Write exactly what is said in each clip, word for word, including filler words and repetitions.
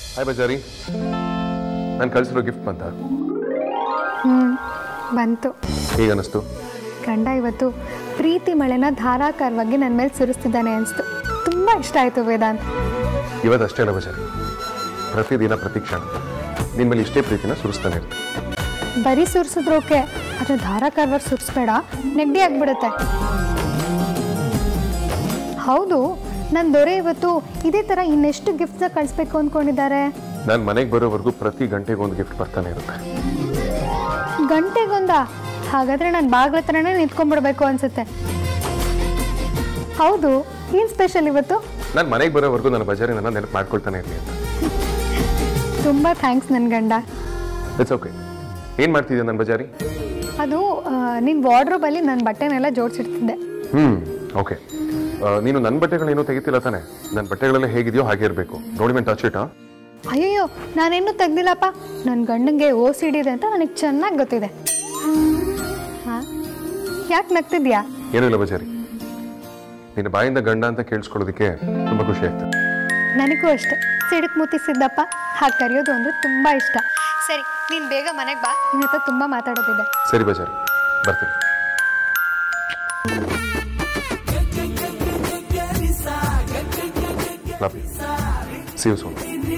Hi ಬಜಾರಿ, ನಾನು ಕಳಿಸಿರೋ gift ಬಂತ? ಹ್ಞೂ ಬಂತು. ಹೇಗೆ ಅನ್ನಿಸ್ತು? ಗಂಡ ಇವತ್ತು ಪ್ರೀತಿ ಮಳೆನ ಧಾರಾಕಾರವಾಗಿ ನನ್ನ ಮೇಲೆ ಸುರಿಸ್ತಿದ್ದಾನೆ ಅನಿಸ್ತು. ತುಂಬ ಇಷ್ಟ ಆಯಿತು ವೇದಾಂತ್. ಇವತ್ತಷ್ಟೇ ಅಲ್ಲ ಬಜಾರಿ, ಪ್ರತಿದಿನ ಪ್ರತಿ ಕ್ಷಣ ನಿನ್ನ ಮೇಲೆ ಇಷ್ಟೇ ಪ್ರೀತಿನ ಸುರಿಸ್ತಾನೆ ಇರ್ತೀನಿ. ಬರೀ ಸುರಿಸಿದ್ರೋಕೆ, ಆದರೆ ಧಾರಾಕಾರವಾಗಿ ಸುರಿಸ್ಬೇಡ, ನೆಗಡಿ ಆಗಿಬಿಡುತ್ತೆ. ಹೌದು, ನನ್ನ ದೊರೆ ಇವತ್ತು ಇದೇ ಥರ ಇನ್ನೆಷ್ಟು ಗಿಫ್ಟ್ನ ಕಳಿಸ್ಬೇಕು ಅಂದ್ಕೊಂಡಿದ್ದಾರೆ? ನಾನು ಮನೆಗೆ ಬರೋವರೆಗೂ ಪ್ರತಿ ಗಂಟೆಗೆ ಒಂದು ಗಿಫ್ಟ್ ಬರ್ತಾನೆ ಇರುತ್ತೆ. ಗಂಟೆಗೊಂದ? ಹಾಗಾದರೆ ನಾನು ಬಾಗ್ಲ ಹತ್ರನೇ ನಿಂತ್ಕೊಂಡ್ಬಿಡ್ಬೇಕು ಅನಿಸುತ್ತೆ. ಹೌದು, ಏನು ಸ್ಪೆಷಲ್ ಇವತ್ತು? ನಾನು ಮನೆಗೆ ಬರೋವರೆಗೂ ನನ್ನ ಬಜಾರಿ ನನ್ನ ನೆನಪು ಮಾಡ್ಕೊಳ್ತಾನೆ ಇರಲಿ ಅಂತ. ತುಂಬ ಥ್ಯಾಂಕ್ಸ್ ನನ್ನ ಗಂಡ. It's okay. ಏನು ಮಾಡ್ತಿದ್ದೆ ನನ್ನ ಬಜಾರಿ? ಅದು ನಿನ್ನ ವಾರ್ಡ್ರೋಬಲ್ಲಿ ನನ್ನ ಬಟ್ಟೆನೆಲ್ಲ ಜೋಡಿಸಿಡ್ತಿದ್ದೆ. ಹ್ಞೂ ಓಕೆ. ನೀನು ನನ್ನ ಬಟ್ಟೆಗಳೇನೂ ತೆಗಿತಿಲ್ಲ ತಾನೆ? ನನ್ನ ಬಟ್ಟೆಗಳೆಲ್ಲ ಹೇಗಿದೆಯೋ ಹಾಗೆ ಇರಬೇಕು. ನೋಡಿ ಮೇಲೆ ಟಚ್ ಇಟಾ? ಅಯ್ಯಯ್ಯೋ, ನಾನೇನು ತೆಗ್ದಿಲ್ಲಪ್ಪ. ನನ್ನ ಗಂಡಂಗೆ ಓ ಸಿ ಡಿ ಇದೆ ಅಂತ ನನಗೆ ಚೆನ್ನಾಗಿ ಗೊತ್ತಿದೆ. ಹಾಂ, ಯಾಕೆ ನಗ್ತಿದ್ಯಾ? ಏನೂ ಇಲ್ಲ ಬಜಾರಿ, ನಿನ್ನ ಬಾಯಿಂದ ಗಂಡ ಅಂತ ಕೇಳಿಸ್ಕೊಳ್ಳೋದಕ್ಕೆ ತುಂಬ ಖುಷಿ ಆಗ್ತದೆ. ನನಗೂ ಅಷ್ಟೆ. ಸಿಡಕ್ ಮುತ್ತಿಸಿದ್ದಪ್ಪ ಹಾಗೆ ಕರೆಯೋದು ಅಂದರೆ ತುಂಬ ಇಷ್ಟ. ಸರಿ, ನೀನು ಬೇಗ ಮನೆಗೆ ಬಾ, ನಿನ್ನ ಹತ್ರ ತುಂಬ ಮಾತಾಡೋದಿದೆ. ಸರಿ ಬಜಾರಿ, ಬರ್ತೀನಿ. Love you. See you soon.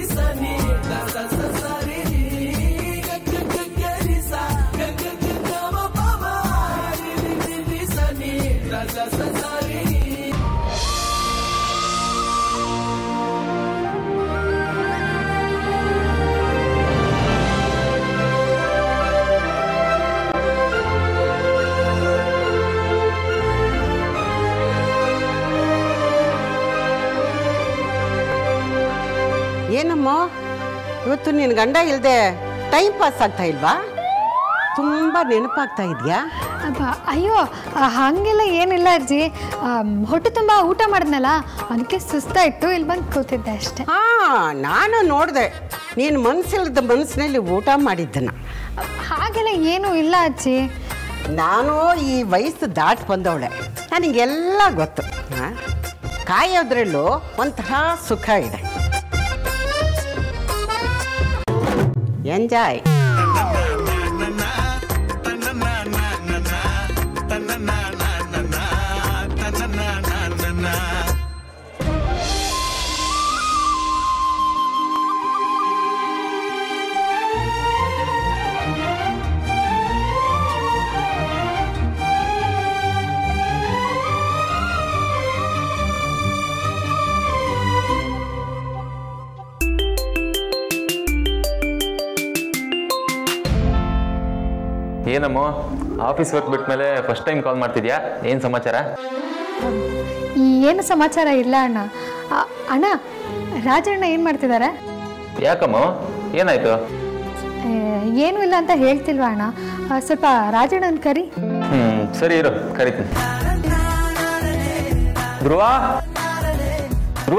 ಏನಮ್ಮ ಇವತ್ತು ನಿನ್ನ ಗಂಡ ಇಲ್ಲದೆ ಟೈಮ್ ಪಾಸ್ ಆಗ್ತಾ ಇಲ್ವಾ? ತುಂಬ ನೆನಪಾಗ್ತಾ ಇದೆಯಾ? ಅಬ್ಬ ಅಯ್ಯೋ, ಹಾಗೆಲ್ಲ ಏನಿಲ್ಲ ಅಜ್ಜಿ. ಹೊಟ್ಟೆ ತುಂಬ ಊಟ ಮಾಡಿದ್ನಲ್ಲ, ಅದಕ್ಕೆ ಸುಸ್ತಾಯಿತ್ತು, ಇಲ್ಲಿ ಬಂದು ಕೂತಿದ್ದೆ ಅಷ್ಟೇ. ಹಾಂ, ನಾನು ನೋಡಿದೆ ನೀನು ಮನಸ್ಸಿಲ್ಲದ ಮನಸ್ಸಿನಲ್ಲಿ ಊಟ ಮಾಡಿದ್ದನ. ಹಾಗೆಲ್ಲ ಏನೂ ಇಲ್ಲ ಅಜ್ಜಿ. ನಾನು ಈ ವಯಸ್ಸು ದಾಟಿ ಬಂದವಳೆ, ನನಗೆಲ್ಲ ಗೊತ್ತು. ಹಾಂ, ಕಾಯೋದ್ರಲ್ಲೂ ಒಂಥರ ಸುಖ ಇದೆ. ಎಂಜಾಯ್. ಏನಮ್ಮ, ಆಫೀಸ್ ವರ್ಕ್ ಬಿಟ್ಟ ಮೇಲೆ ಫಸ್ಟ್ ಟೈಮ್ ಕಾಲ್ ಮಾಡ್ತಿದ್ಯಾ? ಏನು ಸಮಾಚಾರ? ಏನು ಸಮಾಚಾರ ಇಲ್ಲ ಅಣ್ಣ. ಅಣ್ಣ, ರಾಜಣ್ಣ ಏನು ಮಾಡ್ತಿದ್ದಾರೆ? ಯಾಕಮ್ಮ, ಏನಾಯ್ತು? ಏನೂ ಇಲ್ಲ ಅಂತ ಹೇಳ್ತಿಲ್ವಾ ಅಣ್ಣ? ಸ್ವಲ್ಪ ರಾಜಣ್ಣನ ಕರಿ. ಹ್ಞೂ ಸರಿ ಇರು, ಕರಿತೀನಿ. ಧ್ರುವ, ಧ್ರುವ.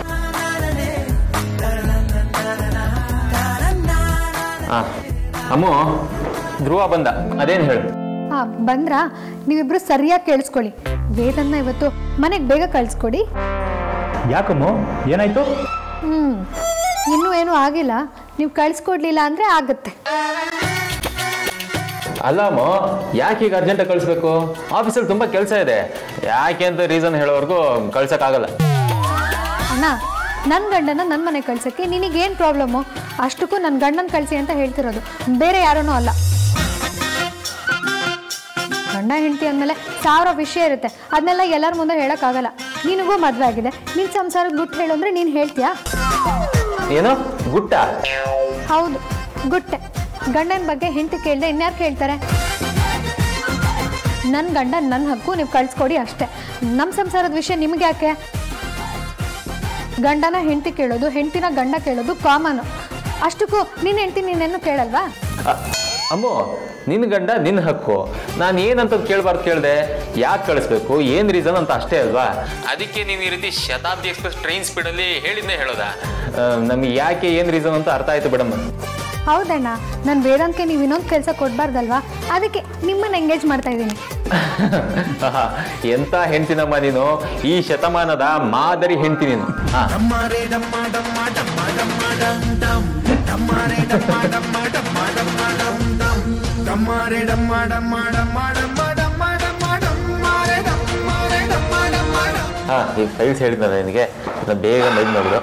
ಹಾಂ ಅಮ್ಮ, ಧ್ರುವ ಬಂದ, ಅದೇನು ಹೇಳು? ಹಾಂ ಬಂದ್ರಾ? ನೀವಿಬ್ರು ಸರಿಯಾಗಿ ಕೇಳಿಸ್ಕೊಳ್ಳಿ. ವೇದನ್ನ ಇವತ್ತು ಮನೆಗೆ ಬೇಗ ಕಳಿಸ್ಕೊಡಿ. ಯಾಕಮ್ಮ, ಏನಾಯ್ತು? ಹ್ಞೂ ಇನ್ನೂ ಏನೂ ಆಗಿಲ್ಲ. ನೀವು ಕಳಿಸ್ಕೊಡ್ಲಿಲ್ಲ ಅಂದರೆ ಆಗುತ್ತೆ. ಅಲ್ಲಮ್ಮ, ಯಾಕೆ ಈಗ ಅರ್ಜೆಂಟಾಗಿ ಕಳಿಸ್ಬೇಕು? ಆಫೀಸಲ್ಲಿ ತುಂಬ ಕೆಲಸ ಇದೆ. ಯಾಕೆ ಅಂತ ರೀಸನ್ ಹೇಳೋವರೆಗೂ ಕಳ್ಸೋಕ್ಕಾಗಲ್ಲ. ಅಣ್ಣ, ನನ್ನ ಗಂಡನ ನನ್ನ ಮನೆಗೆ ಕಳ್ಸೋಕ್ಕೆ ನಿನಗೇನು ಪ್ರಾಬ್ಲಮ್ಮು? ಅಷ್ಟಕ್ಕೂ ನನ್ನ ಗಂಡನ ಕಳಿಸಿ ಅಂತ ಹೇಳ್ತಿರೋದು, ಬೇರೆ ಯಾರೂ ಅಲ್ಲ. ಗಂಡ ಹೆಂಡತಿ ಅಂದಮೇಲೆ ಸಾವಿರ ವಿಷಯ ಇರುತ್ತೆ, ಅದನ್ನೆಲ್ಲ ಎಲ್ಲರ ಮುಂದೆ ಹೇಳೋಕ್ಕಾಗಲ್ಲ. ನಿನಗೂ ಮದುವೆ ಆಗಿದೆ, ನಿನ್ನ ಸಂಸಾರದ ಗುಟ್ಟು ಹೇಳು ಅಂದರೆ ನೀನು ಹೇಳ್ತೀಯಾ? ಏನು ಗುಟ್ಟ? ಹೌದು, ಗುಟ್ಟೆ. ಗಂಡನ ಬಗ್ಗೆ ಹೆಂಡತಿ ಕೇಳಿದೆ ಇನ್ಯಾರು ಕೇಳ್ತಾರೆ? ನನ್ನ ಗಂಡ ನನ್ನ ಹಕ್ಕು, ನೀವು ಕಳಿಸ್ಕೊಡಿ ಅಷ್ಟೇ. ನಮ್ಮ ಸಂಸಾರದ ವಿಷಯ ನಿಮ್ಗೆ ಯಾಕೆ? ಗಂಡನ ಹೆಂಡತಿ ಕೇಳೋದು, ಹೆಂಡತಿನ ಗಂಡ ಕೇಳೋದು ಕಾಮನು. ಅಷ್ಟಕ್ಕೂ ನಿನ್ನ ಹೆಂಡತಿ ನೀನೇನು ಕೇಳಲ್ವಾ? ಅಮ್ಮೋ, ನಿನ್ನ ಗಂಡ ನಿನ್ನ ಹಕ್ಕು, ನಾನು ಏನಂತ ಕೇಳಬಾರ್ದು ಕೇಳಿದೆ. ಯಾಕೆ ಕಳಿಸ್ಬೇಕು, ಏನು ರೀಸನ್ ಅಂತ ಅಷ್ಟೇ ಅಲ್ವಾ? ಅದಕ್ಕೆ ನೀನು ಈ ರೀತಿ ಶತಾಬ್ದಿ ಎಕ್ಸ್ಪ್ರೆಸ್ ಟ್ರೈನ್ ಸ್ಪೀಡಲ್ಲಿ ಹೇಳಿದ್ನೇ ಹೇಳೋದಾ? ನಮಗೆ ಯಾಕೆ ಏನು ರೀಸನ್ ಅಂತ ಅರ್ಥ ಆಯ್ತು ಬಿಡಮ್ಮ. ಹೌದಣ್ಣ, ನಾನು ವೇದಾಂತಕ್ಕೆ ನೀವು ಇನ್ನೊಂದು ಕೆಲಸ ಕೊಡಬಾರ್ದಲ್ವಾ? ಅದಕ್ಕೆ ನಿಮ್ಮನ್ನು ಎಂಗೇಜ್ ಮಾಡ್ತಾ ಇದ್ದೀನಿ. ಎಂಥ ಹೆಂಡ್ತಿನಮ್ಮ ನೀನು, ಈ ಶತಮಾನದ ಮಾದರಿ ಹೆಂಡ್ತಿ ನೀನು. ಹಾಂ ಹಾ ಈಗ ಫೈಲ್ಸ್ ಹೇಳಿದ್ನಲ್ಲ ನಿನಗೆ ಬೇಗ ಮೈದ್ ನೋಡಿದ್ರು.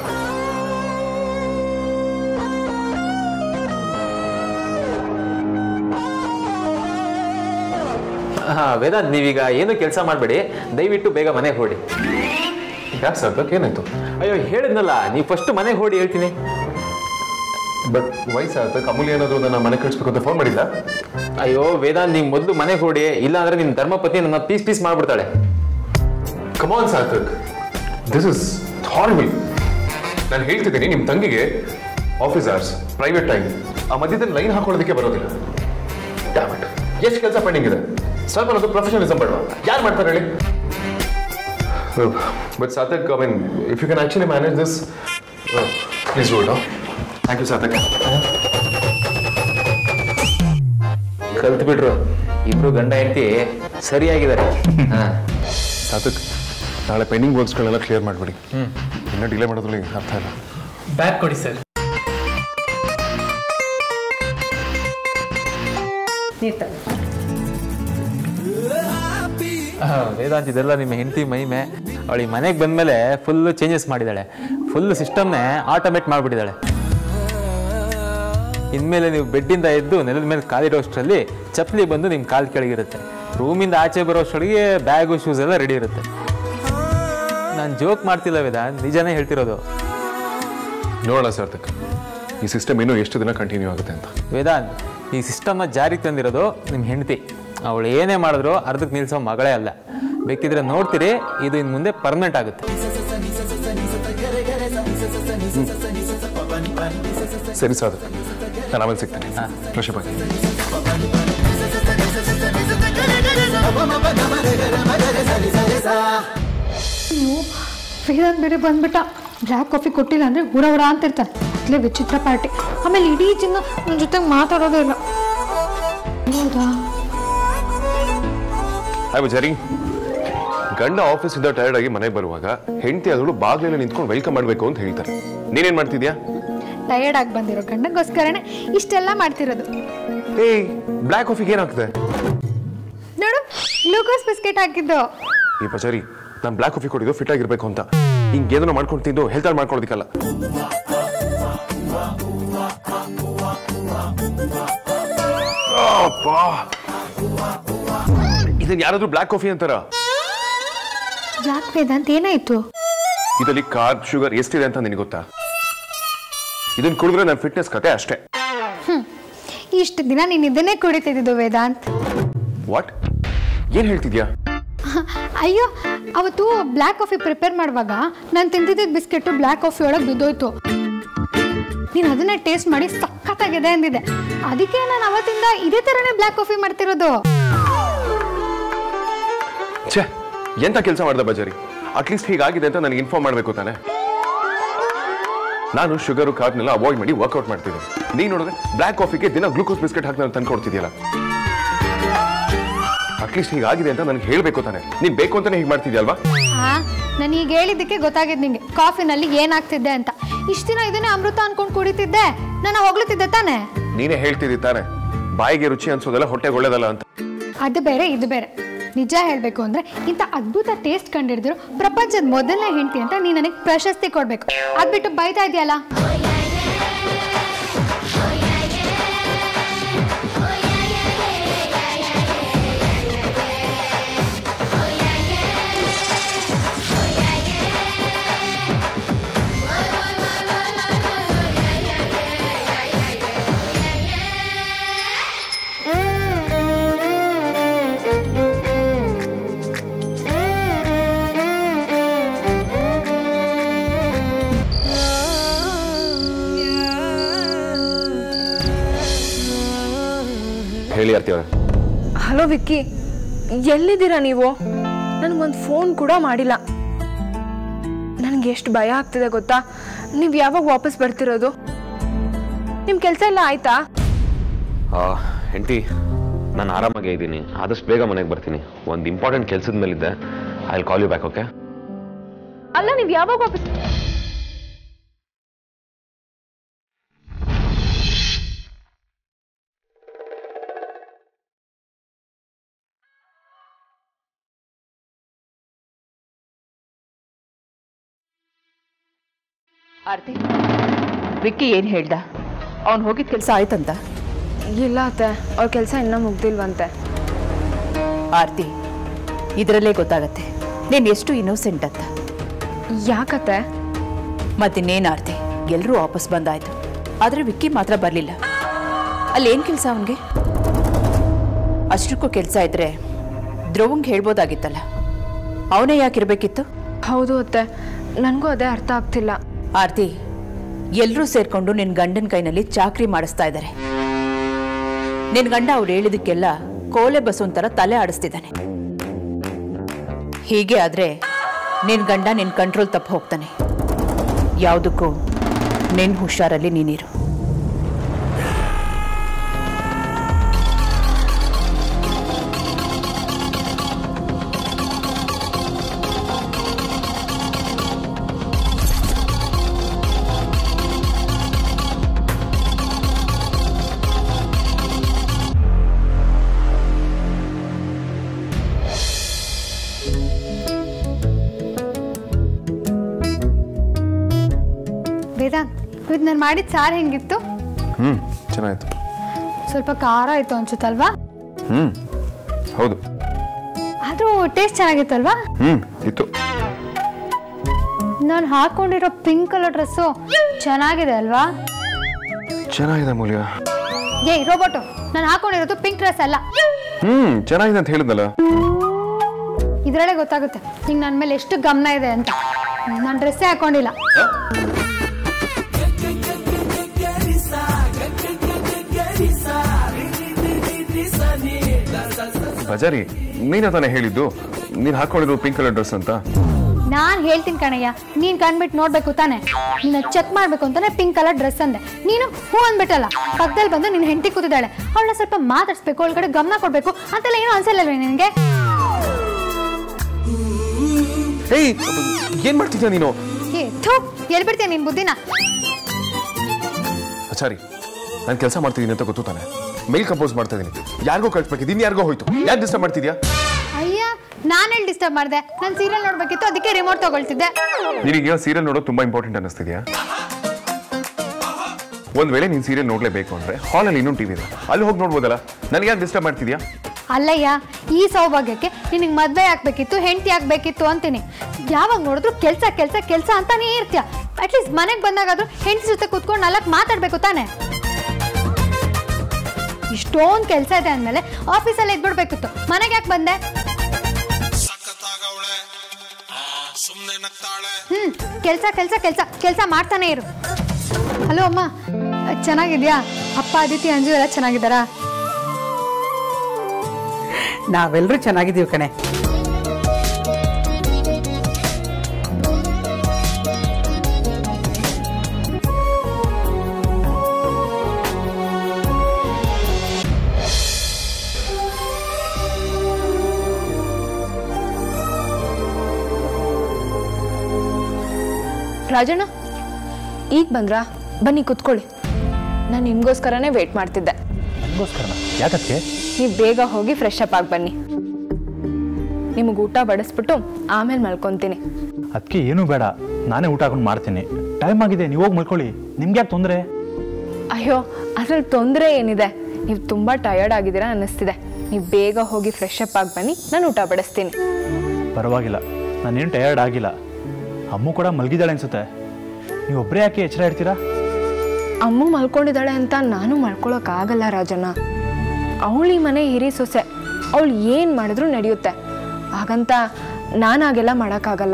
ಹಾ ವೇದಾಂತ್, ನೀವೀಗ ಏನು ಕೆಲಸ ಮಾಡಬೇಡಿ, ದಯವಿಟ್ಟು ಬೇಗ ಮನೆಗೆ ಹೊಡಿ. ಯಾಕೆ ಸಾರ್ಥಕ್ ಏನಾಯ್ತು? ಅಯ್ಯೋ ಹೇಳಿದ್ನಲ್ಲ, ನೀವು ಫಸ್ಟ್ ಮನೆಗೆ ಹೊಡಿ ಹೇಳ್ತೀನಿ. ಬಟ್ ವಯಸ್ಸಾಯ್ತು, ಅಮೂಲ್ಯ ಏನಾದ್ರು ನನ್ನ ಮನೆ ಕಳಿಸ್ಬೇಕು ಅಂತ ಫೋನ್ ಮಾಡಿಲ್ಲ? ಅಯ್ಯೋ ವೇದಾಂತ್, ನೀವು ಮೊದಲು ಮನೆಗೆ ಹೊಡಿ, ಇಲ್ಲ ಅಂದ್ರೆ ನಿಮ್ಮ ಧರ್ಮಪತಿ ನನ್ನ ಪೀಸ್ ಪೀಸ್ ಮಾಡ್ಬಿಡ್ತಾಳೆ. Come on Sarthak, this is horrible. ನಾನು ಹೇಳ್ತಿದ್ದೀನಿ, ನಿಮ್ಮ ತಂಗಿಗೆ ಆಫೀಸ್ ಅವರ್ಸ್, ಪ್ರೈವೇಟ್ ಟೈಮ್, ಆ ಮಧ್ಯದಲ್ಲಿ ಲೈನ್ ಹಾಕೊಳ್ಳೋದಕ್ಕೆ ಬರೋದಿಲ್ಲ. ಡ್ಯಾಮೆಟ್, ಎಷ್ಟು ಕೆಲಸ ಪೆಂಡಿಂಗ್ ಇದೆ. ಸ್ವಲ್ಪ ಅದು ಪ್ರೊಫೆಷನಲಿಸಮ್ ಬೇಡ, ಯಾರು ಮಾಡ್ತಾರೆ ಹೇಳಿ? But Sarthak, I mean if you can actually manage this, please do it. Thank you Sarthak. ಕಲ್ತು ಬಿಟ್ರು, ಇಬ್ರು ಗಂಡ ಹೆಂಡತಿ ಸರಿಯಾಗಿದ್ದಾರೆ. ಹಾ ಸಾರ್ಥಕ್, ನಾಳೆ ಪೆಂಡಿಂಗ್ ವರ್ಕ್ಸ್ಗಳೆಲ್ಲ ಕ್ಲಿಯರ್ ಮಾಡಿಬಿಡಿ. ಇನ್ನೂ ಡಿಲೇ ಮಾಡೋದ್ರಲ್ಲಿ ಅರ್ಥ ಇಲ್ಲ. ಬ್ಯಾಗ್ ಕೊಡಿ ಸರ್. ವೇದಾಂತ್, ಇದೆಲ್ಲ ನಿಮ್ಮ ಹೆಂಡತಿ ಮೈಮೆ. ಅವಳಿಗೆ ಮನೆಗೆ ಬಂದಮೇಲೆ ಫುಲ್ ಚೇಂಜಸ್ ಮಾಡಿದ್ದಾಳೆ. ಫುಲ್ ಸಿಸ್ಟಮ್ನೇ ಆಟೋಮೇಟ್ ಮಾಡಿಬಿಟ್ಟಿದ್ದಾಳೆ. ಇನ್ಮೇಲೆ ನೀವು ಬೆಡ್ಡಿಂದ ಎದ್ದು ನೆಲದ ಮೇಲೆ ಕಾಲಿರೋಷ್ಟರಲ್ಲಿ ಚಪ್ಪಲಿ ಬಂದು ನಿಮ್ಮ ಕಾಲು ಕೆಳಗಿರುತ್ತೆ. ರೂಮಿಂದ ಆಚೆ ಬರೋಷ್ಟೊಳಗೆ ಬ್ಯಾಗು ಶೂಸ್ ಎಲ್ಲ ರೆಡಿ ಇರುತ್ತೆ. ನಾನು ಜೋಕ್ ಮಾಡ್ತಿಲ್ಲ ವೇದಾಂತ್, ನಿಜಾನೇ ಹೇಳ್ತಿರೋದು. ನೋಡೋಣ ಸಾರ್ಥಕ್, ಈ ಸಿಸ್ಟಮ್ ಇನ್ನೂ ಎಷ್ಟು ದಿನ ಕಂಟಿನ್ಯೂ ಆಗುತ್ತೆ ಅಂತ. ವೇದಾಂತ್, ಈ ಸಿಸ್ಟಮ್ನ ಜಾರಿಗೆ ತಂದಿರೋದು ನಿಮ್ಮ ಹೆಂಡತಿ. ಅವಳು ಏನೇ ಮಾಡಿದ್ರು ಅರ್ಧಕ್ಕೆ ನಿಲ್ಲಿಸೋ ಮಗಳೇ ಅಲ್ಲ. ಬೇಕಿದ್ರೆ ನೋಡ್ತೀರಿ, ಇದು ಇನ್ನು ಮುಂದೆ ಪರ್ಮನೆಂಟ್ ಆಗುತ್ತೆ. ಸರಿ ಸಾರ್ಥಕ್, ನಾನು ಆಮೇಲೆ ಸಿಗ್ತೇನೆ. ಫ್ರೆಶ್ ಅಪ್ ಆಗಿ. ವೇದಾಂತ್ ಬೇರೆ ಬಂದ್ಬಿಟ್ಟ. ಬ್ಲ್ಯಾಕ್ ಕಾಫಿ ಕೊಟ್ಟಿಲ್ಲ ಅಂದ್ರೆ ಹುಡ ಹುಡ ಅಂತ ಇರ್ತಾನೆ. ಇಲ್ಲೇ ವಿಚಿತ್ರ ಪಾರ್ಟಿ. ಆಮೇಲೆ ಇಡೀ ಚಿನ್ನ ನನ್ನ ಜೊತೆ ಮಾತಾಡೋದೇ ಇಲ್ಲ. ಹೌದಾ? ಹಾಯ್ ಬಜಾರಿ, ಗಂಡ ಆಫೀಸಿಂದ ಟೈರ್ಡ್ ಆಗಿ ಮನೆಗೆ ಬರುವಾಗ ಹೆಂಡತಿ ಅದಳು ಬಾಗಿಲಲ್ಲಿ ನಿಂತ್ಕೊಂಡು ವೆಲ್ಕಮ್ ಮಾಡಬೇಕು ಅಂತ ಹೇಳ್ತಾರೆ. ನೀನೇನ್ ಮಾಡ್ತಿದ್ಯಾ? ಟಯರ್ಡ್ ಆಗಿ ಬಂದಿರೋ ಗಂಡಗೋಸ್ಕರನೇ ಇಷ್ಟೆಲ್ಲ ಮಾಡ್ತಿರೋದು. ಏಯ್, ಬ್ಲ್ಯಾಕ್ ಕಾಫಿಗೆ ಏನಾಗ್ತದೆ ನೋಡು, ಗ್ಲೂಕೋಸ್ ಬಿಸ್ಕೆಟ್ ಹಾಕಿದ್ದು. ಈ ಬಜಾರಿ, ನಾನು ಬ್ಲ್ಯಾಕ್ ಕಾಫಿ ಕೊಟ್ಟಿದ್ದು ಫಿಟ್ ಆಗಿರ್ಬೇಕು ಅಂತ. ಹಿಂಗೆ ಏನಾದ್ರು ಮಾಡ್ಕೊಂಡು ತಿಂದು ಹೆಲ್ತ್ ಹಾಳು ಮಾಡ್ಕೊಳ್ಳೋದಕ್ಕಲ್ಲ. ಇದನ್ನ ಯಾರಾದ್ರೂ ಬ್ಲ್ಯಾಕ್ ಕಾಫಿ ಅಂತಾರ? ಯಾಕೆ ವೇದಾಂತ್, ಏನಾಯ್ತು? ಇದರಲ್ಲಿ ಕಾರ್ಬ್, ಶುಗರ್ ಎಷ್ಟಿದೆ ಅಂತ ನಿನಗೆ ಗೊತ್ತಾ? ಇದನ್ನ ಕುಡಿದ್ರೆ ನನ್ನ ಫಿಟ್ನೆಸ್ ಕತೆ ಅಷ್ಟೇ. ಹ್ಮ್ ಇಷ್ಟು ದಿನ ನೀನು ಇದನ್ನೇ ಕುಡಿತಿದ್ದು ವೇದಾಂತ್. ವಾಟ್? ಏನ್ ಹೇಳ್ತಿದ್ಯಾ? ಅಯ್ಯೋ, ಅವತ್ತು ಬ್ಲ್ಯಾಕ್ ಕಾಫಿ ಪ್ರಿಪೇರ್ ಮಾಡುವಾಗ ನಾನು ತಿಂತಿದ್ದ ಬಿಸ್ಕೆಟ್ ಬ್ಲ್ಯಾಕ್ ಕಾಫಿ ಒಳಗೆ ಬಿದ್ದೋಯ್ತು. ನೀನು ಅದನ್ನೇ ಟೇಸ್ಟ್ ಮಾಡಿ ಸಖತ್ತಾಗಿದೆ ಅಂದಿದೆ. ಅದಕ್ಕೆ ನಾನು ಅವತ್ತಿಂದ ಇದೇ ತರನೇ ಬ್ಲ್ಯಾಕ್ ಕಾಫಿ ಮಾಡ್ತಿರೋದು. ಛೇ, ಎಂತ ಕೆಲಸ ಮಾಡ್ದೆ ಬಜಾರಿ? ಅಟ್ಲೀಸ್ಟ್ ಹೀಗಾಗಿದೆ ಅಂತ ನನಗೆ ಇನ್ಫಾರ್ಮ್ ಮಾಡಬೇಕು ತಾನೆ. ನಾನು ಶುಗರು ಕಾರ್ಬ್ನೆಲ್ಲ ಅವಾಯ್ಡ್ ಮಾಡಿ ವರ್ಕೌಟ್ ಮಾಡ್ತಿದ್ದೆ. ನೀನು ನೋಡಿದ್ರೆ ಬ್ಲ್ಯಾಕ್ ಕಾಫಿಗೆ ದಿನ ಗ್ಲೂಕೋಸ್ ಬಿಸ್ಕೆಟ್ ಹಾಕಿ ನಾನು ತಂದ್ಕೊಡ್ತಿದ್ಯಲ್ಲ. ಅಟ್ಲೀಸ್ಟ್ ಹೀಗಾಗಿದೆ ಅಂತ ನನಗೆ ಹೇಳಬೇಕು ತಾನೆ. ನೀನ್ ಬೇಕು ಅಂತಾನೆ ಹೀಗೆ ಮಾಡ್ತಿದ್ಯಲ್ವಾ? ಹಾ, ನಾನು ಈಗ ಹೇಳಿದ್ದಕ್ಕೆ ಗೊತ್ತಾಗಿದ್ದು ನಿಂಗೆ ಕಾಫಿನಲ್ಲಿ ಏನಾಗ್ತಿದ್ದೆ ಅಂತ. ಇಷ್ಟು ದಿನ ಇದನ್ನೇ ಅಮೃತ ಅನ್ಕೊಂಡು ಕುಡಿತಿದ್ದೆ, ನಾನು ಹೊಗಳುತ್ತಿದ್ದೆ ತಾನೆ. ನೀನೇ ಹೇಳ್ತಿದ್ದಿ ತಾನೆ, ಬಾಯಿಗೆ ರುಚಿ ಅನ್ಸೋದೆಲ್ಲ ಹೊಟ್ಟೆಗೆ ಒಳ್ಳೇದಲ್ಲ ಅಂತ. ಅದು ಬೇರೆ ಇದು ಬೇರೆ. ನಿಜ ಹೇಳಬೇಕು ಅಂದ್ರೆ ಇಂಥ ಅದ್ಭುತ ಟೇಸ್ಟ್ ಕಂಡಿಡಿದ್ರು ಪ್ರಪಂಚದ ಮೊದಲನೇ ಹೆಂಡತಿ ಅಂತ ನೀ ನನಗೆ ಪ್ರಶಸ್ತಿ ಕೊಡ್ಬೇಕು. ಅದ್ಬಿಟ್ಟು ಬೈತಾ ಇದೆಯಲ್ಲ. ಹೇಳಿ ಆರ್ತಿಯವರೇ. ಹಲೋ ವಿಕ್ಕಿ, ಎಲ್ಲಿದ್ದೀರಾ ನೀವು? ನನಗೊಂದು ಫೋನ್ ಕೂಡ ಮಾಡಿಲ್ಲ. ನನಗೆ ಎಷ್ಟು ಭಯ ಆಗ್ತಿದೆ ಗೊತ್ತಾ? ನೀವು ಯಾವಾಗ ವಾಪಸ್ ಬರ್ತಿರೋದು? ನಿಮ್ಮ ಕೆಲಸ ಎಲ್ಲ ಆಯ್ತಾ? ಹೆಂಡತಿ, ನಾನು ಆರಾಮಾಗೇ ಇದ್ದೀನಿ. ಆದಷ್ಟು ಬೇಗ ಮನೆಗೆ ಬರ್ತೀನಿ. ಒಂದು ಇಂಪಾರ್ಟೆಂಟ್ ಕೆಲಸದ ಮೇಲಿದ್ದೆ. I will call you back. Okay? ಅಲ್ಲ, ನೀವು ಯಾವಾಗ ವಾಪಸ್ ಆರ್ತಿ, ವಿಕ್ಕಿ ಏನು ಹೇಳ್ದ? ಅವ್ನು ಹೋಗಿದ ಕೆಲಸ ಆಯ್ತಂತ? ಇಲ್ಲ ಅತ್ತೆ, ಅವ್ರ ಕೆಲಸ ಇನ್ನೂ ಮುಗ್ದಿಲ್ವಂತೆ. ಆರ್ತಿ, ಇದರಲ್ಲೇ ಗೊತ್ತಾಗತ್ತೆ ನೀನು ಎಷ್ಟು ಇನ್ನೋಸೆಂಟ್ ಅಂತ. ಯಾಕತ್ತೆ? ಮತ್ತಿನ್ನೇನು ಆರ್ತಿ, ಎಲ್ಲರೂ ವಾಪಸ್ ಬಂದಾಯ್ತು, ಆದರೆ ವಿಕ್ಕಿ ಮಾತ್ರ ಬರಲಿಲ್ಲ. ಅಲ್ಲೇನು ಕೆಲಸ ಅವನಿಗೆ? ಅಷ್ಟಕ್ಕೂ ಕೆಲಸ ಇದ್ರೆ ಧ್ರುವಂಗೆ ಹೇಳ್ಬೋದಾಗಿತ್ತಲ್ಲ, ಅವನೇ ಯಾಕಿರ್ಬೇಕಿತ್ತು? ಹೌದು ಅತ್ತೆ, ನನಗೂ ಅದೇ ಅರ್ಥ ಆಗ್ತಿಲ್ಲ. ಆರ್ತಿ, ಎಲ್ಲರೂ ಸೇರ್ಕೊಂಡು ನಿನ್ನ ಗಂಡನ ಕೈನಲ್ಲಿ ಚಾಕ್ರಿ ಮಾಡಿಸ್ತಾ ಇದ್ದಾರೆ. ನಿನ್ನ ಗಂಡ ಅವ್ರು ಹೇಳಿದಕ್ಕೆಲ್ಲ ಕೋಲೆ ಬಸವಂತರ ತಲೆ ಆಡಿಸ್ತಿದ್ದಾನೆ. ಹೀಗೆ ಆದ್ರೆ ನಿನ್ನ ಗಂಡ ನಿನ್ನ ಕಂಟ್ರೋಲ್ ತಪ್ಪು ಹೋಗ್ತಾನೆ. ಯಾವುದಕ್ಕೂ ನಿನ್ನ ಹುಷಾರಲ್ಲಿ ನೀನಿರು. ವೇದಾಂತ್, ಇದು ನಾನು ಮಾಡಿದ ಸಾರು ಹೆಂಗಿತ್ತು? ಹ್ಮ್ ಚೆನ್ನಾಗಿತ್ತು. ಸ್ವಲ್ಪ ಖಾರ ಆಯ್ತು ಅನ್ಸುತ್ತಲ್ವಾ? ಹ್ಮ್ ಹೌದು. ಆದ್ರೂ ಟೇಸ್ಟ್ ಚೆನ್ನಾಗಿತ್ತಲ್ವಾ? ಹ್ಮ್ ಇತ್ತು. ನಾನು ಹಾಕೊಂಡಿರೋ ಪಿಂಕ್ ಕಲರ್ ಡ್ರೆಸ್ಸು ಚೆನ್ನಾಗಿದೆ ಅಲ್ವಾ? ಚೆನ್ನಾಗಿದೆ ಮೂಲ್ಯ. ಏ ರೋಬೋಟು, ನಾನು ಹಾಕೊಂಡಿರೋದು ಪಿಂಕ್ ಡ್ರೆಸ್ ಅಲ್ಲ. ಹ್ಮ್ ಚೆನ್ನಾಗಿದೆ ಅಂತ ಹೇಳಿದ್ನಲ್ಲ. ಇದ್ರಲ್ಲೇ ಗೊತ್ತಾಗುತ್ತೆ ನಿಂಗೆ ನನ್ನ ಮೇಲೆ ಎಷ್ಟು ಗಮನ ಇದೆ ಅಂತ. ನಾನು ಡ್ರೆಸ್ಸೇ ಹಾಕೊಂಡಿಲ್ಲ. ಬಜಾರಿ, ನೀನೇ ತಾನೇ ಹೇಳಿದ್ದು ನೀನ್ ಹಾಕೊಂಡಿರೋ ಪಿಂಕ್ ಕಲರ್ ಡ್ರೆಸ್ ಅಂತ? ನಾನ್ ಹೇಳ್ತೀನಿ ಕಣಯ್ಯ, ನೀನ್ ಕಂಡ್ಬಿಟ್ಟು ನೋಡ್ಬೇಕು ತಾನೆ. ನಿನ್ನ ಚೆಕ್ ಮಾಡ್ಬೇಕು ಅಂತಾನೆ ಪಿಂಕ್ ಕಲರ್ ಡ್ರೆಸ್ ಅಂದೆ. ನೀನು ಹೂ ಅಂದ್ಬಿಟ್ಟಲ್ಲ. ಪಕ್ಕದಲ್ಲಿ ಬಂದು ನಿನ್ನ ಹೆಂಡತಿ ಕೂತಿದ್ದಾಳೆ, ಅವಳನ್ನ ಸ್ವಲ್ಪ ಮಾತಾಡ್ಸ್ಬೇಕು, ಅವಳ ಕಡೆ ಗಮನ ಕೊಡ್ಬೇಕು ಅಂತೆಲ್ಲ ಏನು ಅನ್ಸಲ್ಲಲ್ವೇ ನಿನಗೆ? ಏಯ್, ಏನ್ ಮಾಡ್ತಿದ್ಯಾ ನೀನು? ಏ ಥೂ, ಎಲ್ಬಿಡ್ತೀಯ ನಿನ್ ಬುದ್ಧಿನ? ಸರಿ, ನಾನು ಕೆಲಸ ಮಾಡ್ತಿದ್ದೀನಿ ಅಂತ ಗೊತ್ತು ತಾನೆ. ಮೇಲ್ ಕಂಪೋಸ್ ಮಾಡ್ತಾ ಇದೀನಿ, ಯಾರಿಗೋ ಕಳ್ಸ್ಬೇಕಿದ್ದು, ಇನ್ ಯಾರಿಗೋ ಹೋಯ್ತು. ಯಾಕೆ ಡಿಸ್ಟರ್ಬ್ ಮಾಡ್ತಿದ್ಯಾ? ಅಯ್ಯ, ನಾನೆಲ್ಲಿ ಡಿಸ್ಟರ್ಬ್ ಮಾಡಿದೆ? ನಾನು ಸೀರಿಯಲ್ ನೋಡ್ಬೇಕಿತ್ತು, ಅದಕ್ಕೆ ರಿಮೋಟ್ ತಗೊಳ್ತಿದ್ದೆ. ನಿನಗೆ ಸೀರಿಯಲ್ ನೋಡೋದು ತುಂಬಾ ಇಂಪಾರ್ಟೆಂಟ್ ಅನ್ನಿಸ್ತಿದ್ಯಾ? ಒಂದ್ ವೇಳೆ ನೀನ್ ಸೀರಿಯಲ್ ನೋಡ್ಲೇಬೇಕು ಅಂದ್ರೆ ಹಾಲಲ್ಲಿ ಇನ್ನೊಂದು ಟಿವಿ ಇದೆ, ಅಲ್ಲಿ ಹೋಗಿ ನೋಡ್ಬೋದಲ್ಲ. ನನಗೆ ಯಾಕೆ ಡಿಸ್ಟರ್ಬ್ ಮಾಡ್ತಿದ್ಯಾ? ಅಲ್ಲಯ್ಯ, ಈ ಸೌಭಾಗ್ಯಕ್ಕೆ ನಿನಗೆ ಮದ್ವೆ ಆಗ್ಬೇಕಿತ್ತು, ಹೆಂಡತಿ ಆಗ್ಬೇಕಿತ್ತು ಅಂತೀನಿ. ಯಾವಾಗ ನೋಡಿದ್ರು ಕೆಲ್ಸ ಕೆಲ್ಸ ಕೆಲ್ಸ ಅಂತಾನೇ ಇರ್ತೀಯ. ಅಟ್ಲೀಸ್ಟ್ ಮನೆಗೆ ಬಂದಾಗಾದ್ರೂ ಹೆಂಡತಿ ಜೊತೆ ಕುತ್ಕೊಂಡು ನಾಲ್ಕು ಮಾತಾಡ್ಬೇಕು ತಾನೆ. ಇಷ್ಟೊಂದು ಕೆಲಸ ಇದೆ ಅಂದ್ಮೇಲೆ ಆಫೀಸಲ್ಲಿ ಇದ್ಬಿಡ್ಬೇಕಿತ್ತು, ಮನೆಗೆ ಯಾಕೆ ಬಂದೆ? ಹ್ಮ್ ಕೆಲ್ಸ ಕೆಲ್ಸ ಕೆಲ್ಸ ಕೆಲ್ಸ ಮಾಡ್ತಾನೆ ಇರು. ಹಲೋ ಅಮ್ಮ, ಚೆನ್ನಾಗಿದ್ಯಾ? ಅಪ್ಪ, ಅದಿತಿ, ಅಂಜು ಎಲ್ಲ ಚೆನ್ನಾಗಿದ್ದಾರಾ? ನಾವೆಲ್ಲರೂ ಚೆನ್ನಾಗಿದ್ದೀವಿ ಕಣೆ. ರಾಜಣ್ಣ, ಈಗ ಬಂದ್ರಾ? ಬನ್ನಿ ಕುತ್ಕೊಳ್ಳಿ. ನಾನು ನಿಮಗೋಸ್ಕರನೇ ವೇಟ್ ಮಾಡ್ತಿದ್ದೆ. ಯಾಕಕ್ಕೆ? ನೀವು ಬೇಗ ಹೋಗಿ ಫ್ರೆಶ್ ಅಪ್ ಆಗಿ ಬನ್ನಿ. ನಿಮಗೆ ಊಟ ಬಡಿಸ್ಬಿಟ್ಟು ಆಮೇಲೆ ಮಲ್ಕೊತೀನಿ. ಅದಕ್ಕೆ ಏನೂ ಬೇಡ, ನಾನೇ ಊಟ ಹಾಕೊಂಡು ಮಾಡ್ತೀನಿ. ಟೈಮ್ ಆಗಿದೆ, ನೀವು ಹೋಗಿ ಮಲ್ಕೊಳ್ಳಿ. ನಿಮ್ಗೆ ಯಾಕೆ ತೊಂದರೆ? ಅಯ್ಯೋ, ಅದ್ರಲ್ಲಿ ತೊಂದರೆ ಏನಿದೆ? ನೀವು ತುಂಬ ಟಯರ್ಡ್ ಆಗಿದ್ದೀರಾ ಅನ್ನಿಸ್ತಿದೆ. ನೀವು ಬೇಗ ಹೋಗಿ ಫ್ರೆಶ್ ಅಪ್ ಆಗಿ ಬನ್ನಿ, ನಾನು ಊಟ ಬಡಿಸ್ತೀನಿ. ಪರವಾಗಿಲ್ಲ, ನಾನೇನು ಟಯರ್ಡ್ ಆಗಿಲ್ಲ. ಅಮ್ಮು ಕೂಡ ಮಲಗಿದ್ದಾಳೆ ಅನ್ಸುತ್ತೆ. ನೀವು ಒಬ್ಬರೇ ಯಾಕೆ ಎಚ್ಚರ ಇಡ್ತೀರಾ? ಅಮ್ಮು ಮಲ್ಕೊಂಡಿದ್ದಾಳೆ ಅಂತ ನಾನು ಮಲ್ಕೊಳ್ಳೋಕ್ಕಾಗಲ್ಲ ರಾಜಣ್ಣ. ಅವಳು ಈ ಮನೆ ಹಿರಿ ಸೊಸೆ, ಅವಳು ಏನು ಮಾಡಿದ್ರು ನಡೆಯುತ್ತೆ. ಹಾಗಂತ ನಾನಾಗೆಲ್ಲ ಮಾಡೋಕ್ಕಾಗಲ್ಲ.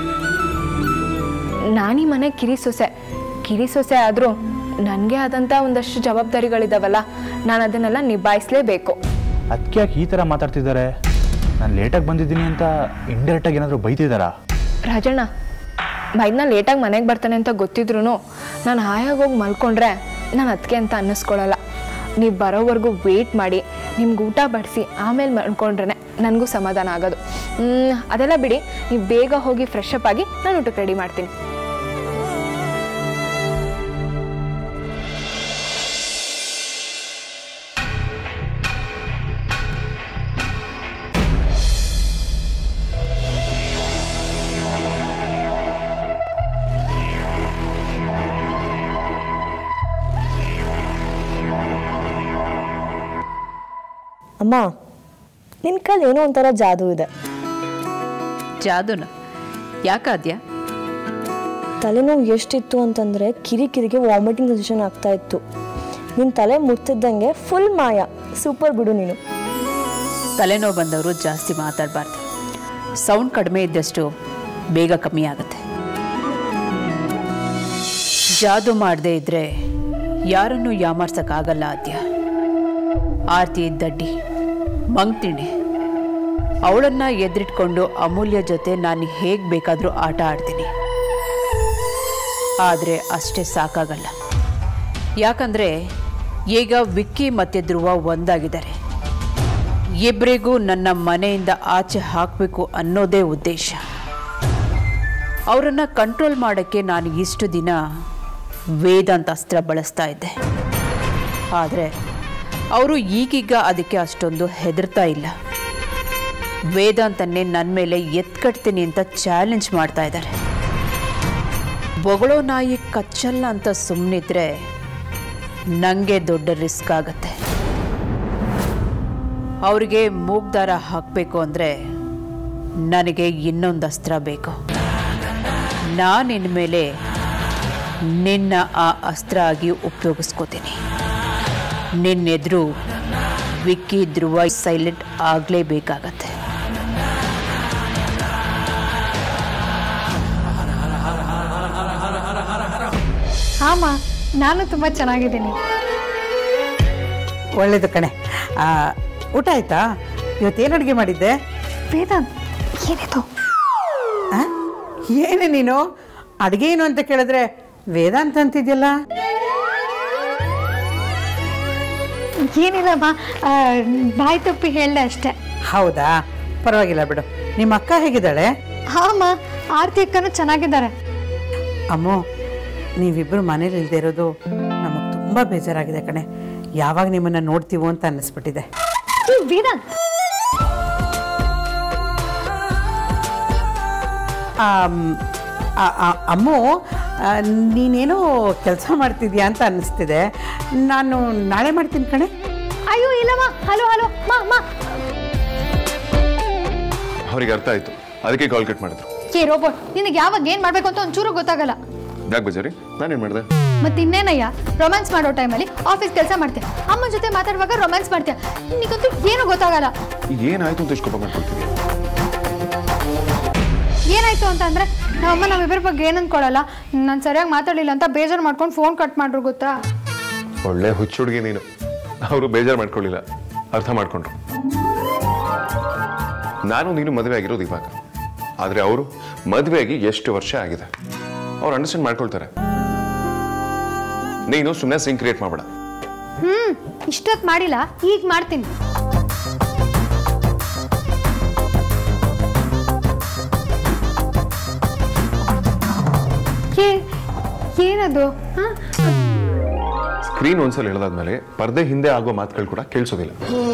ನಾನೀ ಮನೆ ಕಿರಿ ಸೊಸೆ ಕಿರಿ ಸೊಸೆ ಆದರೂ ನನಗೆ ಆದಂಥ ಒಂದಷ್ಟು ಜವಾಬ್ದಾರಿಗಳಿದಾವಲ್ಲ, ನಾನು ಅದನ್ನೆಲ್ಲ ನಿಭಾಯಿಸಲೇಬೇಕು. ಅದಕ್ಕೆ ಯಾಕೆ ಈ ಥರ ಮಾತಾಡ್ತಿದ್ದಾರೆ? ನಾನು ಲೇಟಾಗಿ ಬಂದಿದ್ದೀನಿ ಅಂತ ಇಂಡೈರೆಕ್ಟಾಗಿ ಏನಾದರೂ ಬೈತಿದ್ದಾರಾ? ರಾಜಣ್ಣ, ಮೈದ್ನ ಲೇಟಾಗಿ ಮನೆಗೆ ಬರ್ತಾನೆ ಅಂತ ಗೊತ್ತಿದ್ರು ನಾನು ಹಾಯಾಗಿ ಹೋಗಿ ಮಲ್ಕೊಂಡ್ರೆ ನಾನು ಅದಕ್ಕೆ ಅಂತ ಅನ್ನಿಸ್ಕೊಳ್ಳಲ್ಲ. ನೀವು ಬರೋವರೆಗೂ ವೆಯ್ಟ್ ಮಾಡಿ ನಿಮ್ಗೆ ಊಟ ಬಡಿಸಿ ಆಮೇಲೆ ಮಲ್ಕೊಂಡ್ರೆ ನನಗೂ ಸಮಾಧಾನ ಆಗೋದು. ಅದೆಲ್ಲ ಬಿಡಿ, ನೀವು ಬೇಗ ಹೋಗಿ ಫ್ರೆಶ್ ಅಪ್ ಆಗಿ ನಾನು ಊಟಕ್ಕೆ ರೆಡಿ ಮಾಡ್ತೀನಿ. ಅಮ್ಮ ನಿನ್ನ ಕೈಲಿ ಏನೋ ಒಂಥರ ಜಾದೂ ಇದೆ. ಜಾದೂನ ಯಾಕಾದ್ಯ? ತಲೆನೋವು ಎಷ್ಟಿತ್ತು ಅಂತಂದರೆ ಕಿರಿ ಕಿರಿಗೆ ವಾಮಿಟಿಂಗ್ ಸೆನ್ಸೇಷನ್ ಆಗ್ತಾ ಇತ್ತು. ನಿನ್ನ ತಲೆ ಮುಟ್ತಿದ್ದಂಗೆ ಫುಲ್ ಮಾಯ. ಸೂಪರ್ ಬಿಡು ನೀನು. ತಲೆನೋವು ಬಂದವರು ಜಾಸ್ತಿ ಮಾತಾಡಬಾರ್ದು. ಸೌಂಡ್ ಕಡಿಮೆ ಇದ್ದಷ್ಟು ಬೇಗ ಕಮ್ಮಿ ಆಗುತ್ತೆ. ಜಾದೂ ಮಾಡದೇ ಇದ್ದರೆ ಯಾರನ್ನೂ ಯಾಮಾರ್ಸೋಕ್ಕಾಗಲ್ಲ ಆದ್ಯ. ಆರ್ತಿ ದಡ್ಡಿ ಮಂಗ್ತಿಣಿ, ಅವಳನ್ನು ಎದುರಿಟ್ಕೊಂಡು ಅಮೂಲ್ಯ ಜೊತೆ ನಾನು ಹೇಗೆ ಬೇಕಾದರೂ ಆಟ ಆಡ್ತೀನಿ. ಆದರೆ ಅಷ್ಟೇ ಸಾಕಾಗಲ್ಲ. ಯಾಕಂದರೆ ಈಗ ವಿಕ್ಕಿ ಮತ್ತು ಧ್ರುವ ಒಂದಾಗಿದ್ದಾರೆ. ಇಬ್ಬರಿಗೂ ನನ್ನ ಮನೆಯಿಂದ ಆಚೆ ಹಾಕಬೇಕು ಅನ್ನೋದೇ ಉದ್ದೇಶ. ಅವರನ್ನು ಕಂಟ್ರೋಲ್ ಮಾಡೋಕ್ಕೆ ನಾನು ಇಷ್ಟು ದಿನ ವೇದಾಂತ ಅಸ್ತ್ರ ಬಳಸ್ತಾ ಇದ್ದೆ. ಆದರೆ ಅವರು ಈಗೀಗ ಅದಕ್ಕೆ ಅಷ್ಟೊಂದು ಹೆದರ್ತಾ ಇಲ್ಲ. ವೇದಾಂತನ್ನೇ ನನ್ನ ಮೇಲೆ ಎತ್ಕಟ್ತೀನಿ ಅಂತ ಚಾಲೆಂಜ್ ಮಾಡ್ತಾ ಇದ್ದಾರೆ. ಬೊಗಳೋ ನಾಯಿ ಕಚ್ಚಲ್ಲ ಅಂತ ಸುಮ್ಮನಿದ್ರೆ ನನಗೆ ದೊಡ್ಡ ರಿಸ್ಕ್ ಆಗುತ್ತೆ. ಅವರಿಗೆ ಮೂಗ್ದಾರ ಹಾಕಬೇಕು ಅಂದರೆ ನನಗೆ ಇನ್ನೊಂದು ಅಸ್ತ್ರ ಬೇಕು. ನಾನು ಇನ್ಮೇಲೆ ನಿನ್ನ ಆ ಅಸ್ತ್ರ ಆಗಿ ಉಪಯೋಗಿಸ್ಕೋತೀನಿ. ನಿನ್ನೆದುರು ವಿಕ್ಕಿ ಧ್ರುವ ಸೈಲೆಂಟ್ ಆಗಲೇಬೇಕಾಗತ್ತೆ. ಹಾಂ, ನಾನು ತುಂಬ ಚೆನ್ನಾಗಿದ್ದೀನಿ. ಒಳ್ಳೇದು ಕಣೆ. ಊಟ ಆಯ್ತಾ? ಇವತ್ತೇನು ಅಡುಗೆ ಮಾಡಿದ್ದೆ? ವೇದಾಂತ್, ಏನಿದು? ಏನೇ ನೀನು ಅಡುಗೆ ಏನು ಅಂತ ಕೇಳಿದ್ರೆ ವೇದಾಂತ ಅಂತಿದ್ಯಲ್ಲ? ಏನಿಲ್ಲಮ್ಮ, ಬಾಯಿ ತಪ್ಪಿ ಹೇಳ್ದೆ ಅಷ್ಟೇ. ಹೌದಾ, ಪರವಾಗಿಲ್ಲ ಬಿಡು. ನಿಮ್ಮ ಅಕ್ಕ ಹೇಗಿದ್ದಾಳೆ? ಹಾಂ, ಆರ್ತಿ ಅಕ್ಕನೂ ಚೆನ್ನಾಗಿದ್ದಾರೆ. ಅಮ್ಮೋ, ನೀವಿಬ್ಬರು ಮನೇಲಿ ಇಲ್ಲದೆ ಇರೋದು ನಮಗೆ ತುಂಬ ಬೇಜಾರಾಗಿದೆ ಕಣೆ. ಯಾವಾಗ ನಿಮ್ಮನ್ನು ನೋಡ್ತೀವೋ ಅಂತ ಅನ್ನಿಸ್ಬಿಟ್ಟಿದೆ. ವೇದಾಂತ್, ಅಮ್ಮು, ನೀನೇನೋ ಕೆಲಸ ಮಾಡ್ತಿದ್ಯಾ ಅಂತ ಅನ್ನಿಸ್ತಿದೆ. ನಾನು ನಾಳೆ ಮಾಡ್ತೀನಿ ಕಣೆ. ಅಯ್ಯೋ ಇಲ್ಲಮ್ಮ. ಹಲೋ ಹಲೋ ಮಾ ಮಾ ಅವ್ರಿಗೆ ಅರ್ಥ ಆಯ್ತು, ಅದಕ್ಕೆ ಕಾಲ್ ಕಟ್ ಮಾಡಿದ್ರು. ಏ ರೋಬೋಟ್, ನಿನಗೆ ಯಾವಾಗ ಏನು ಮಾಡಬೇಕು ಅಂತ ಒಂಚೂರು ಗೊತ್ತಾಗಲ್ಲ. ಯಾಕೆ ಬಜಾರಿ? ನಾನೇನು ಮಾಡಿದೆ? ಮತ್ತೆ ಇನ್ನೇನಯ್ಯ, ರೊಮ್ಯಾನ್ಸ್ ಮಾಡೋ ಟೈಮಲ್ಲಿ ಆಫೀಸ್ ಕೆಲಸ ಮಾಡ್ತೀಯ, ಅಮ್ಮನ ಜೊತೆ ಮಾತಾಡುವಾಗ ರೊಮ್ಯಾನ್ಸ್ ಮಾಡ್ತೀಯ. ನಿನಗಂತೂ ಏನು ಗೊತ್ತಾಗಲ್ಲ. ಏನಾಯ್ತು ಅಂತ ಇಷ್ಟು ಕೋಪ ಮಾಡ್ಕೊಳ್ತೀನಿ? ಏನಾಯ್ತು ಅಂತ ಅಂದ್ರೆ ನಮ್ಮಮ್ಮ ನಮ್ಮಿಬ್ಬರ ಬಗ್ಗೆ ಏನು ಅಂದ್ಕೊಳ್ಳಲ್ಲ. ನಾನು ಸರಿಯಾಗಿ ಮಾತಾಡಲಿಲ್ಲ ಅಂತ ಬೇಜಾರು ಮಾಡ್ಕೊಂಡು ಫೋನ್ ಕಟ್ ಮಾಡ್ರು. ಗೊತ್ತಾ? ಒಳ್ಳೆ ಹುಚ್ಚುಡುಗಿ ನೀನು. ಅವರು ಬೇಜಾರು ಮಾಡ್ಕೊಳ್ಳಿಲ್ಲ, ಅರ್ಥ ಮಾಡ್ಕೊಂಡ್ರು. ನಾನು ನೀನು ಮದುವೆ ಆಗಿರೋದು ಇವಾಗ, ಆದರೆ ಅವರು ಮದುವೆಯಾಗಿ ಎಷ್ಟು ವರ್ಷ ಆಗಿದೆ. ಅವ್ರು ಅಂಡರ್ಸ್ಟ್ಯಾಂಡ್ ಮಾಡ್ಕೊಳ್ತಾರೆ. ನೀನು ಸುಮ್ಮನೆ ಸೀನ್ ಕ್ರಿಯೇಟ್ ಮಾಡಬೇಡ. ಹ್ಮ್ ಇಷ್ಟೊತ್ತು ಮಾಡಿಲ್ಲ, ಈಗ ಮಾಡ್ತೀನಿ. ಏನದು? ಸ್ಕ್ರೀನ್ ಒಂದ್ಸಲ ಹೇಳದಾದ್ಮೇಲೆ ಪರ್ದೆ ಹಿಂದೆ ಆಗೋ ಮಾತುಗಳು ಕೂಡ ಕೇಳಿಸೋದಿಲ್ಲ.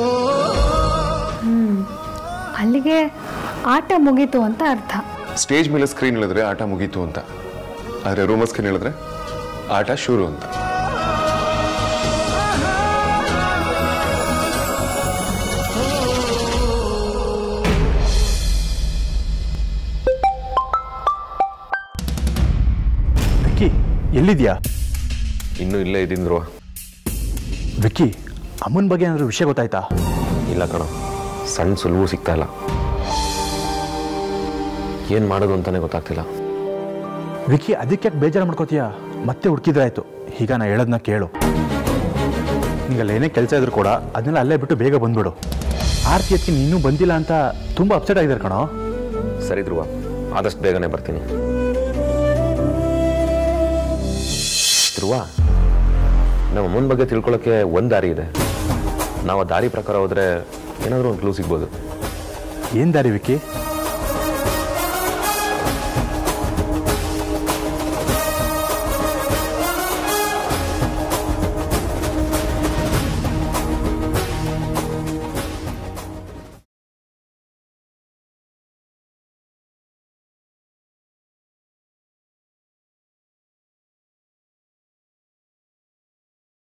ಹ್ಮ್ ಅಲ್ಲಿಗೆ ಆಟ ಮುಗೀತು ಅಂತ ಅರ್ಥ. ಸ್ಟೇಜ್ ಮೇಲೆ ಸ್ಕ್ರೀನ್ ಹೇಳಿದ್ರೆ ಆಟ ಮುಗೀತು ಅಂತ, ಆದರೆ ರೂಮರ್ ಸ್ಕ್ರೀನ್ ಹೇಳಿದ್ರೆ ಆಟ ಶುರು ಅಂತ. ವಿಕ್ಕಿ, ಎಲ್ಲಿದ್ಯಾ? ಇನ್ನೂ ಇಲ್ಲೇ ಇದ್ದೀನಿ ಧ್ರುವ. ವಿಕ್ಕಿ, ಅಮ್ಮನ ಬಗ್ಗೆ ಏನಾದರೂ ವಿಷಯ ಗೊತ್ತಾಯ್ತಾ? ಇಲ್ಲ ಕಣ, ಸಣ್ಣ ಸುಲಭೂ ಸಿಗ್ತಾ ಇಲ್ಲ. ಏನು ಮಾಡೋದು ಅಂತಾನೆ ಗೊತ್ತಾಗ್ತಿಲ್ಲ. ವಿಕ್ಕಿ, ಅದಕ್ಕೆ ಯಾಕೆ ಬೇಜಾರು ಮಾಡ್ಕೋತೀಯ? ಮತ್ತೆ ಹುಡುಕಿದ್ರಾಯ್ತು. ಈಗ ನಾ ಹೇಳೋದನ್ನ ಕೇಳು. ನಿಂಗಲ್ಲಿ ಏನೇ ಕೆಲಸ ಇದ್ರು ಕೂಡ ಅದನ್ನೆಲ್ಲ ಅಲ್ಲೇ ಬಿಟ್ಟು ಬೇಗ ಬಂದ್ಬಿಡು. ಆರ್ತಿ ಅದಕ್ಕೆ ನೀನು ಬಂದಿಲ್ಲ ಅಂತ ತುಂಬ ಅಪ್ಸೆಟ್ ಆಗಿದ್ದಾರೆ ಕಣೋ. ಸರಿ ಧ್ರುವ, ಆದಷ್ಟು ಬೇಗನೆ ಬರ್ತೀನಿ. ಧ್ರುವ, ನಮ್ಮ ಅಮ್ಮನ ಬಗ್ಗೆ ತಿಳ್ಕೊಳ್ಳೋಕ್ಕೆ ಒಂದು ದಾರಿ ಇದೆ. ನಾವು ಆ ದಾರಿ ಪ್ರಕಾರ ಹೋದರೆ ಏನಾದರೂ ಒಂದು ಕ್ಲೂ ಸಿಗ್ಬೋದು. ಏನು ದಾರಿ ವಿಕ್ಕಿ?